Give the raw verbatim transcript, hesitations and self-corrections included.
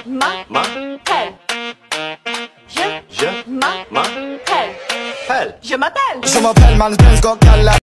m'appelle. Je Je m'appelle. m'appelle. Je m'appelle. Je m'appelle Man Benz, got gal like